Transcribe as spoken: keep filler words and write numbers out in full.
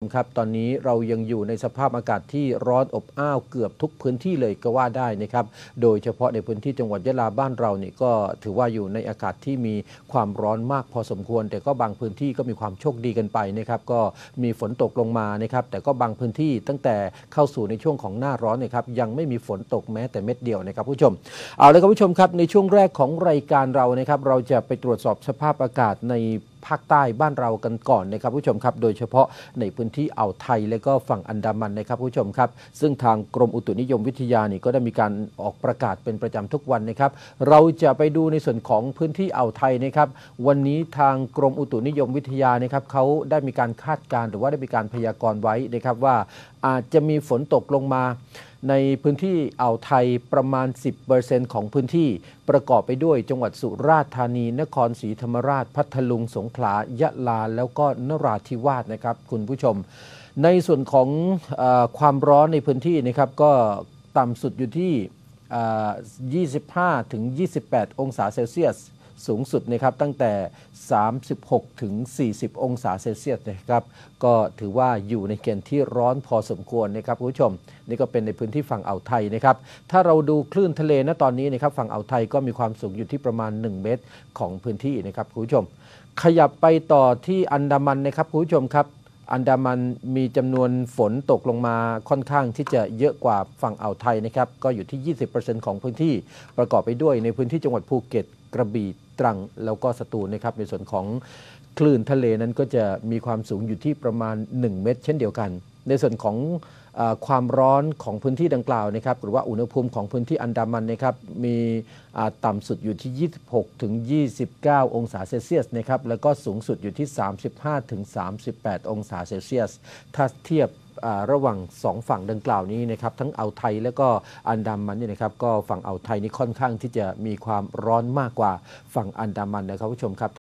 ครับตอนนี้เรายังอยู่ในสภาพอากาศที่ร้อนอบอ้าวเกือบทุกพื้นที่เลยก็ว่าได้นะครับโดยเฉพาะในพื้นที่จังหวัดยะลาบ้านเราเนี่ยก็ถือว่าอยู่ในอากาศที่มีความร้อนมากพอสมควรแต่ก็บางพื้นที่ก็มีความโชคดีกันไปนะครับก็มีฝนตกลงมานะครับแต่ก็บางพื้นที่ตั้งแต่เข้าสู่ในช่วงของหน้าร้อนนะครับยังไม่มีฝนตกแม้แต่เม็ดเดียวนะครับผู้ชมเอาเลยครับผู้ชมครับในช่วงแรกของรายการเรานะครับเราจะไปตรวจสอบสภาพอากาศในภาคใต้บ้านเรากันก่อนนะครับผู้ชมครับโดยเฉพาะในพื้นที่อ่าวไทยและก็ฝั่งอันดามันนะครับผู้ชมครับซึ่งทางกรมอุตุนิยมวิทยานี่ก็ได้มีการออกประกาศเป็นประจำทุกวันนะครับเราจะไปดูในส่วนของพื้นที่อ่าวไทยนะครับวันนี้ทางกรมอุตุนิยมวิทยานะครับเขาได้มีการคาดการณ์หรือว่าได้มีการพยากรณ์ไว้นะครับว่าอาจจะมีฝนตกลงมาในพื้นที่อ่าวไทยประมาณ สิบเปอร์เซ็นต์ ของพื้นที่ประกอบไปด้วยจังหวัดสุราษฎร์ธานีนครศรีธรรมราชพัทลุงสงขลายะลาแล้วก็นราธิวาสนะครับคุณผู้ชมในส่วนของเอ่อความร้อนในพื้นที่นะครับก็ต่ำสุดอยู่ที่ยี่สิบห้าถึงยี่สิบแปดองศาเซลเซียสสูงสุดนะครับตั้งแต่สามสิบหกถึงสี่สิบองศาเซลเซียสนะครับก็ถือว่าอยู่ในเกณฑ์ที่ร้อนพอสมควรนะครับคุณผู้ชมนี่ก็เป็นในพื้นที่ฝั่งอ่าวไทยนะครับถ้าเราดูคลื่นทะเลณตอนนี้นะครับฝั่งอ่าวไทยก็มีความสูงอยู่ที่ประมาณหนึ่งเมตรของพื้นที่นะครับคุณผู้ชมขยับไปต่อที่อันดามันนะครับคุณผู้ชมครับอันดามันมีจำนวนฝนตกลงมาค่อนข้างที่จะเยอะกว่าฝั่งอ่าวไทยนะครับก็อยู่ที่ ยี่สิบเปอร์เซ็นต์ ของพื้นที่ประกอบไปด้วยในพื้นที่จังหวัดภูเก็ตกระบี่ตรังแล้วก็สตูลนะครับในส่วนของคลื่นทะเลนั้นก็จะมีความสูงอยู่ที่ประมาณหนึ่งเมตรเช่นเดียวกันในส่วนของเอ่อความร้อนของพื้นที่ดังกล่าวนะครับหรือว่าอุณหภูมิของพื้นที่อันดามันนะครับมีต่ำสุดอยู่ที่ยี่สิบหกถึงยี่สิบเก้าองศาเซลเซียสนะครับแล้วก็สูงสุดอยู่ที่สามสิบห้าถึงสามสิบแปดองศาเซลเซียสถ้าเทียบระหว่างสองฝั่งดังกล่าวนี้นะครับทั้งอ่าวไทยและก็อันดามันนี่นะครับก็ฝั่งอ่าวไทยนี่ค่อนข้างที่จะมีความร้อนมากกว่าฝั่งอันดามันนะครับผู้ชมครับ